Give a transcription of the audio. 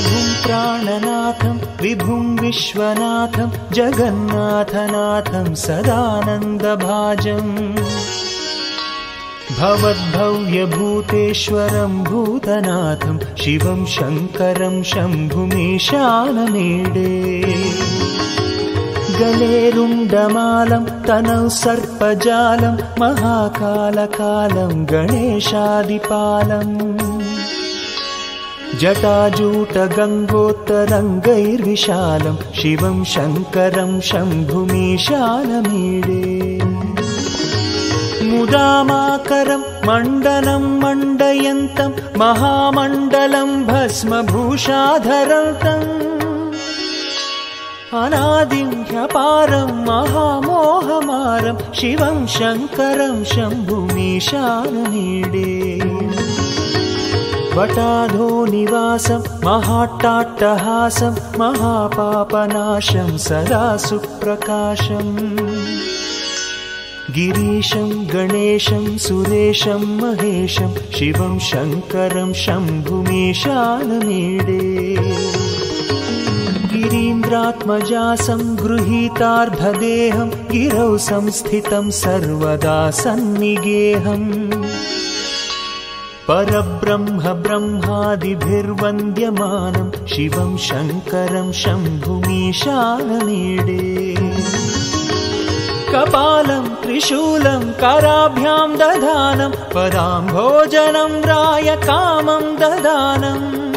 प्रभुं प्राणनाथं विभुं विश्वनाथं जगन्नाथनाथं सदानन्दभाजम् भवद्भव्यभूतेश्वरं भूतनाथं शिवं शङ्करं शम्भुमीशानमीडे गलेरुण्डमालं तनौ सर्पजालं महाकालकालं गणेशादिपालम् जटाजूटगङ्गोत्तरङ्गैर्विशालं शिवं शङ्करं शम्भुमीशानमीडे मुदामाकरं मण्डनं मण्डयन्तं महामण्डलं भस्मभूषाधरन्तम् अनादिं ह्यपारं महामोहमारं शिवं शङ्करं शम्भुमीशानमीडे वटाधोनिवासं महाट्टाट्टहासं महापापनाशं सदा सुप्रकाशम् गिरीशं गणेशं सुरेशं महेशं शिवं शङ्करं शम्भुमीशानमीडे गिरीन्द्रात्मजासं गृहीतार्धदेहं गिरौ संस्थितं सर्वदा सन्निगेहम् परब्रह्म ब्रह्मादिभिर्वन्द्यमानं शिवं शङ्करं शम्भुमीशानमीडे कपालं त्रिशूलं कराभ्यां दधानं पदाम्भोजनं राय कामं ददानम्